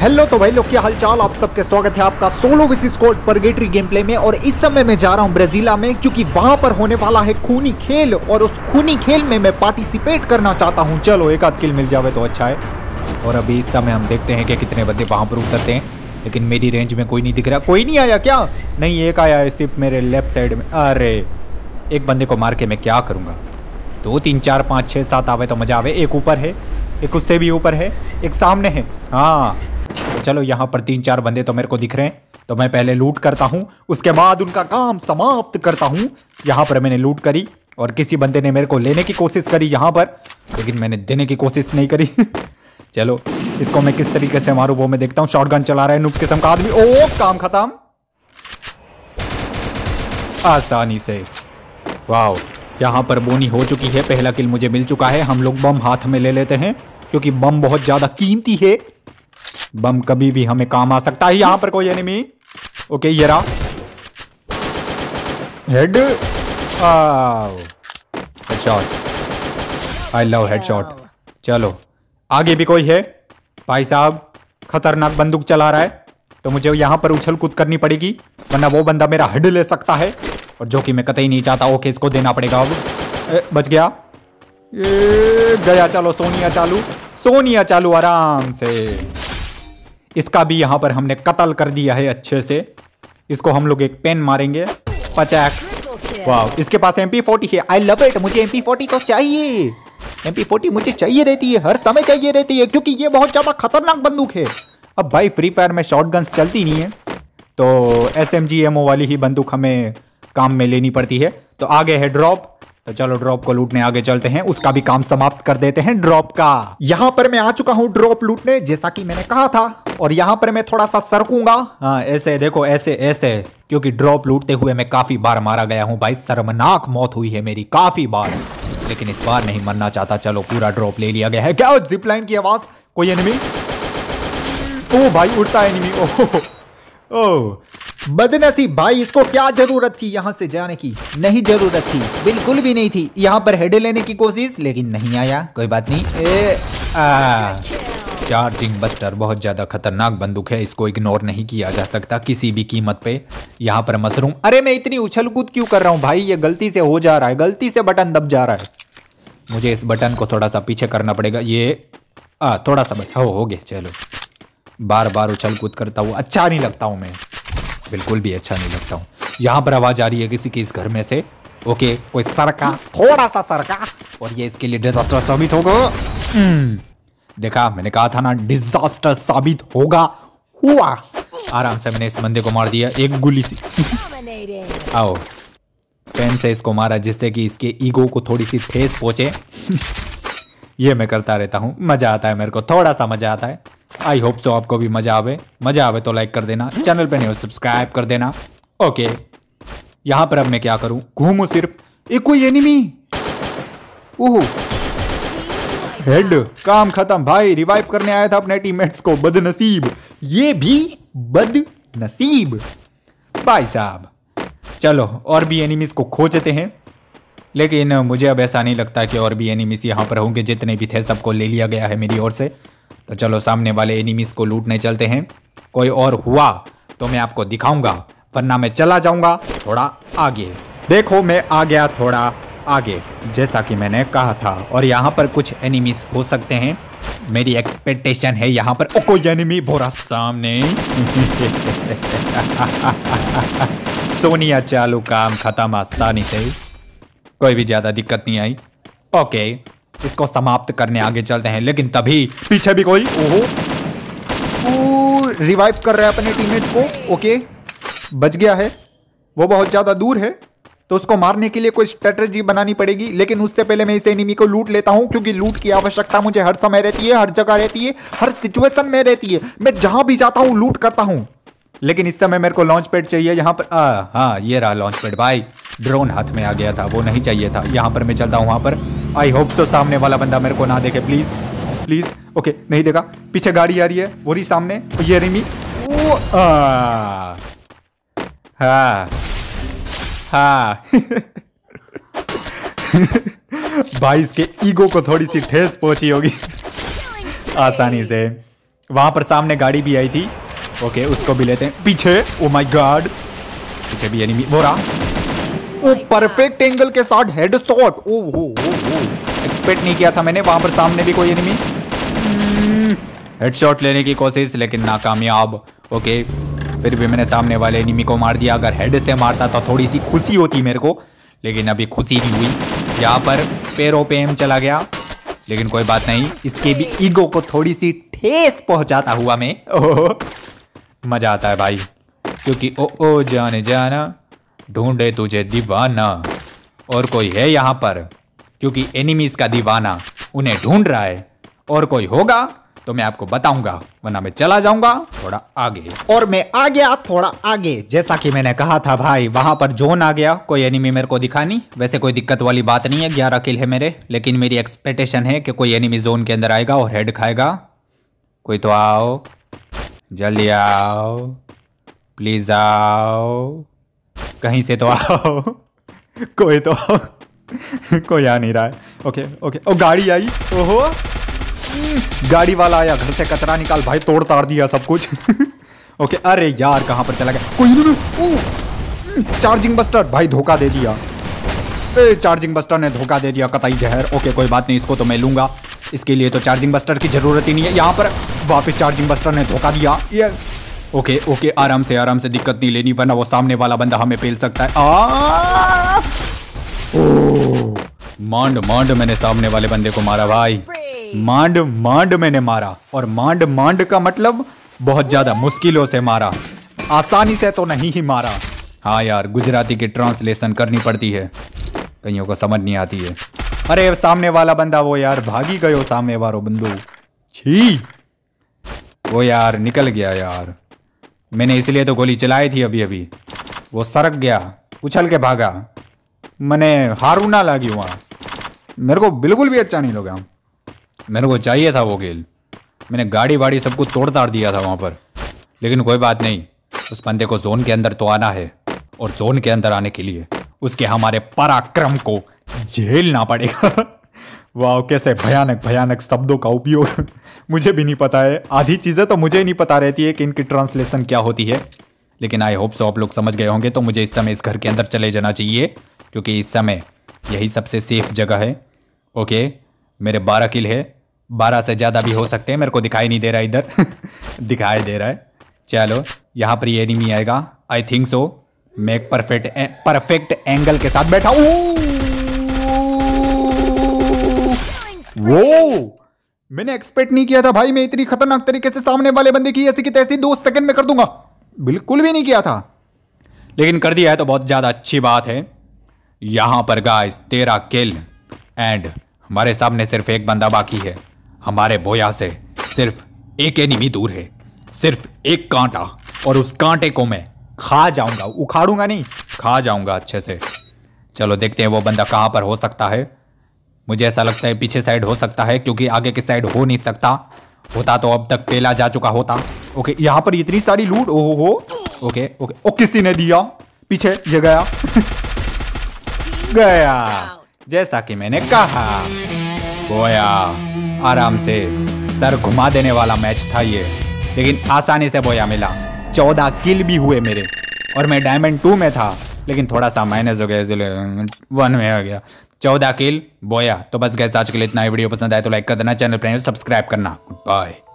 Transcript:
Hello तो भाई लोग, क्या हालचाल। आप सबके स्वागत है आपका सोलो विस स्क्वाड परगेटरी गेम प्ले में। और इस समय मैं जा रहा हूं ब्राजीला में, क्योंकि वहां पर होने वाला है खूनी खेल, और उस खूनी खेल में मैं पार्टिसिपेट करना चाहता हूं। चलो एक आध किल मिल जावे तो अच्छा है। और अभी इस समय हम देखते हैं कि कितने बंदे वहां पर उतरते हैं, लेकिन मेरी रेंज में कोई नहीं दिख रहा। कोई नहीं आया क्या? नहीं, एक आया है सिर्फ मेरे लेफ्ट साइड में। अरे एक बंदे को मार के मैं क्या करूँगा? 2 3 4 5 6 7 आवे तो मजा आवे। एक ऊपर है, एक उससे भी ऊपर है, एक सामने है। हाँ तो चलो, यहाँ पर 3 4 बंदे तो मेरे को दिख रहे हैं, तो मैं पहले लूट करता हूँ, उसके बाद उनका काम समाप्त करता हूँ। यहाँ पर मैंने लूट करी और किसी बंदे ने मेरे को लेने की कोशिश करी यहाँ पर, लेकिन मैंने देने की कोशिश नहीं करी। चलो इसको मैं किस तरीके से मारूँ वो मैं देखता हूँ। शॉटगन चला रहा है नूब किस्म का आदमी। ओ काम खत्म आसानी से। वाह, यहाँ पर बोनी हो चुकी है, पहला किल मुझे मिल चुका है। हम लोग बम हाथ में ले लेते हैं, क्योंकि बम बहुत ज्यादा कीमती है। बम कभी भी हमें काम आ सकता है। यहाँ पर कोई एनिमी। ओके ये रहा head. Headshot, I love headshot. चलो आगे भी कोई है। भाई साहब खतरनाक बंदूक चला रहा है, तो मुझे यहाँ पर उछल कूद करनी पड़ेगी, वरना वो बंदा मेरा हेड ले सकता है, और जो कि मैं कतई नहीं चाहता। ओके इसको देना पड़ेगा अब। बच गया। गया। चलो सोनिया चालू, सोनिया चालू आराम से। इसका भी यहाँ पर हमने कत्ल कर दिया है अच्छे से। इसको हम लोग एक पेन मारेंगे। पचैक। वाह, इसके पास MP40 है। I love it. मुझे MP40 तो चाहिए। MP40 मुझे चाहिए रहती है, हर समय चाहिए रहती है, क्योंकि ये बहुत ज्यादा खतरनाक बंदूक है। अब भाई फ्री फायर में शॉटगन चलती नहीं है, तो SMG एमओ वाली ही बंदूक हमें काम में लेनी पड़ती है। तो आगे है ड्रॉप, तो चलो ड्रॉप को लूटने आगे चलते हैं, उसका भी काम समाप्त कर देते हैं ड्रॉप का। यहाँ पर मैं आ चुका हूँ ड्रॉप लूटने, जैसा कि मैंने कहा था। और यहाँ पर मैं थोड़ा सा सरकूंगा। हाँ ऐसे देखो, ऐसे ऐसे, क्योंकि ड्रॉप लूटते हुए मैं काफी बार मारा गया हूँ भाई। शर्मनाक मौत हुई है मेरी काफी बार, लेकिन इस बार नहीं मरना चाहता। चलो पूरा ड्रॉप ले लिया गया है। क्या जिप लाइन की आवाज? कोई एनिमी? ओ भाई उड़ता एनिमी। ओह बदनसीब भाई, इसको क्या जरूरत थी यहाँ से जाने की? नहीं जरूरत थी, बिल्कुल भी नहीं थी। यहाँ पर हेड लेने की कोशिश, लेकिन नहीं आया। कोई बात नहीं। चार्जिंग बस्टर बहुत ज्यादा खतरनाक बंदूक है, इसको इग्नोर नहीं किया जा सकता किसी भी कीमत पे। यहाँ पर मशरूम। अरे मैं इतनी उछल कूद क्यों कर रहा हूँ भाई? ये गलती से हो जा रहा है, गलती से बटन दब जा रहा है। मुझे इस बटन को थोड़ा सा पीछे करना पड़ेगा। ये थोड़ा सा बस हो गया। चलो बार बार उछल कूद करता हूँ, अच्छा नहीं लगता हूँ मैं, बिल्कुल भी अच्छा नहीं लगता हूँ। यहाँ पर आवाज आ रही है किसी की इस घर में से। ओके कोई सरका, थोड़ा सा सरका, और ये इसके लिए डिजास्टर साबित होगा। देखा, मैंने कहा था ना डिजास्टर साबित होगा। हुआ। आराम से मैंने इस बंदे को मार दिया एक गोली से। आओ पेन से इसको मारा, जिससे कि इसके ईगो को थोड़ी सी ठेस पहुंचे। ये मैं करता रहता हूँ, मजा आता है मेरे को, थोड़ा सा मजा आता है। आई होप सो आपको भी मजा आवे तो लाइक कर देना, चैनल पे नहीं हो सब्सक्राइब कर देना। ओके यहाँ पर अब मैं क्या करूं? घूमू सिर्फ। एक कोई एनिमी। ओह हेड, काम खत्म भाई। रिवाइव करने आया था अपने टीममेट्स को, बदनसीब। ये भी बदनसीब भाई साहब। चलो और भी एनिमीज को खोजते हैं, लेकिन मुझे अब ऐसा नहीं लगता कि और भी एनिमीज यहाँ पर होंगे। जितने भी थे सबको ले लिया गया है मेरी ओर से। तो चलो सामने वाले एनिमीज को लूटने चलते हैं। कोई और हुआ तो मैं आपको दिखाऊंगा, वरना मैं चला जाऊंगा थोड़ा आगे। देखो मैं आ गया थोड़ा आगे, जैसा कि मैंने कहा था। और यहाँ पर कुछ एनिमीज हो सकते हैं, मेरी एक्सपेक्टेशन है यहाँ पर। ओ कोई एनिमी भोरा सामने। सोनिया चालू, काम खत्म आसानी से, कोई भी ज्यादा दिक्कत नहीं आई। ओके इसको समाप्त करने आगे चलते हैं, लेकिन तभी पीछे भी कोई। ओहो रिवाइव कर रहा है अपने टीममेट्स को। ओके बच गया है, वो बहुत ज्यादा दूर है, तो उसको मारने के लिए कोई स्ट्रेटजी बनानी पड़ेगी। लेकिन उससे पहले मैं इस एनिमी को लूट लेता हूं, क्योंकि लूट की आवश्यकता मुझे हर समय रहती है, हर जगह रहती है, हर सिचुएशन में रहती है। मैं जहां भी जाता हूं लूट करता हूं। लेकिन इस समय मेरे को लॉन्च पैड चाहिए यहाँ पर। हाँ ये रहा लॉन्च पैड भाई। ड्रोन हाथ में आ गया था, वो नहीं चाहिए था। यहाँ पर मैं चलता हूँ वहाँ पर। आई होप तो सामने वाला बंदा मेरे को ना देखे, प्लीज प्लीज। ओके नहीं देखा, पीछे गाड़ी आ रही है, वो रही सामने ये एनिमी। हाँ भाई इसके ईगो को थोड़ी सी ठेस पहुंची होगी आसानी से। वहां पर सामने गाड़ी भी आई थी। ओके उसको भी लेते हैं। पीछे, ओ माय गॉड, पीछे भी एनिमी। वो रहा, ओ परफेक्ट एंगल के साथ हेड शॉट। ओ एक्सपेक्ट नहीं किया था मैंने वहां पर सामने भी कोई एनिमी। हेडशॉट लेने की कोशिश लेकिन नाकामयाब। ओके फिर भी मैंने सामने वाले एनिमी को मार दिया। अगर हेड से मारता तो थोड़ी सी खुशी होती मेरे को, लेकिन अभी खुशी नहीं हुई। यहाँ पर पैरों पे एम चला गया, लेकिन कोई बात नहीं, इसके भी ईगो को थोड़ी सी ठेस पहुंचाता हुआ मैं। ओह मजा आता है भाई, क्योंकि ओ जाने जाना ढूंढे तुझे दीवाना, और कोई है यहाँ पर, क्योंकि एनिमीज का दीवाना उन्हें ढूंढ रहा है। और कोई होगा तो मैं आपको बताऊंगा, वरना मैं चला जाऊंगा थोड़ा आगे। और मैं आ गया थोड़ा आगे, जैसा कि मैंने कहा था भाई। वहां पर जोन आ गया, कोई एनिमी मेरे को दिखा नहीं। वैसे कोई दिक्कत वाली बात नहीं है, 11 किल है मेरे, लेकिन मेरी एक्सपेक्टेशन है कि कोई एनिमी जोन के अंदर आएगा और हेड खाएगा। कोई तो आओ, जल्दी आओ, प्लीज आओ, कहीं से तो आओ। कोई तो कोई आ नहीं रहा है। ओके ओके, ओ गाड़ी आई। ओहो गाड़ी वाला आया, घर से कचरा निकाल भाई, तोड़ ताड़ दिया सब कुछ। ओके अरे यार कहां पर चला गया कोई नहीं। चार्जिंग बस्टर भाई धोखा दे दिया। चार्जिंग बस्टर ने धोखा दे दिया, कतई जहर। ओके कोई बात नहीं, इसको तो मैं लूंगा, इसके लिए तो चार्जिंग बस्टर की जरूरत ही नहीं है। यहाँ पर वापस चार्जिंग बस्टर ने धोखा दिया। ये ओके ओके, आराम से दिक्कत नहीं लेनी, वरना वो सामने वाला बंदा हमें पेल सकता है। मांड मैंने सामने वाले बंदे को मारा भाई, मांड मैंने मारा। और मांड का मतलब बहुत ज्यादा मुश्किलों से मारा, आसानी से तो नहीं ही मारा। हाँ यार, गुजराती की ट्रांसलेशन करनी पड़ती है, कईयों को समझ नहीं आती है। अरे सामने वाला बंदा वो यार भागी गयो, सामने वालों बंदू छी, वो यार निकल गया यार। मैंने इसलिए तो गोली चलाई थी अभी, वो सरक गया, उछल के भागा, मैंने हारू ना लगी वहाँ। मेरे को बिल्कुल भी अच्छा नहीं लगा, मेरे को चाहिए था वो खेल। मैंने गाड़ी वाड़ी सब कुछ तोड़ ताड़ दिया था वहाँ पर, लेकिन कोई बात नहीं, उस बंदे को जोन के अंदर तो आना है, और जोन के अंदर आने के लिए उसके हमारे पराक्रम को झेलना पड़ेगा। वाह कैसे भयानक शब्दों का उपयोग। मुझे भी नहीं पता है, आधी चीज़ें तो मुझे नहीं पता रहती है कि इनकी ट्रांसलेशन क्या होती है, लेकिन आई होप सो आप लोग समझ गए होंगे। तो मुझे इस समय इस घर के अंदर चले जाना चाहिए, क्योंकि इस समय यही सबसे सेफ जगह है। ओके मेरे 12 किल है, 12 से ज़्यादा भी हो सकते हैं, मेरे को दिखाई नहीं दे रहा इधर। दिखाई दे रहा है। चलो यहाँ पर ये एनिमी आएगा, आई थिंक सो। मैं एक परफेक्ट एंगल के साथ बैठा हूँ। वो मैंने एक्सपेक्ट नहीं किया था भाई, मैं इतनी खतरनाक तरीके से सामने वाले बंदे की ऐसी की तैसी 2 सेकंड में कर दूंगा, बिल्कुल भी नहीं किया था, लेकिन कर दिया है तो बहुत ज्यादा अच्छी बात है। यहां पर गाइस 13 किल, एंड हमारे सामने सिर्फ एक बंदा बाकी है। हमारे बोया से सिर्फ एक एनिमी दूर है, सिर्फ एक कांटा, और उस कांटे को मैं खा जाऊंगा, उखाड़ूंगा नहीं, खा जाऊंगा अच्छे से। चलो देखते हैं वो बंदा कहां पर हो सकता है। मुझे ऐसा लगता है पीछे साइड हो सकता है, क्योंकि आगे की साइड हो नहीं सकता, होता तो अब तक पेला जा चुका होता। ओके यहाँ पर इतनी सारी लूट, ओहो ओके ओके, ओ किसी ने दिया पीछे, ये गया। गया जैसा कि मैंने कहा। बोया आराम से सर घुमा देने वाला मैच था ये, लेकिन आसानी से बोया मिला। 14 किल भी हुए मेरे, और मैं डायमंड 2 में था, लेकिन थोड़ा सा माइनस हो गया, इसलिए 1 में आ गया। 14 किल बोया। तो बस गैस आज के लिए इतना ही। वीडियो पसंद आए तो लाइक कर देना, चैनल पर सब्सक्राइब करना। Good bye.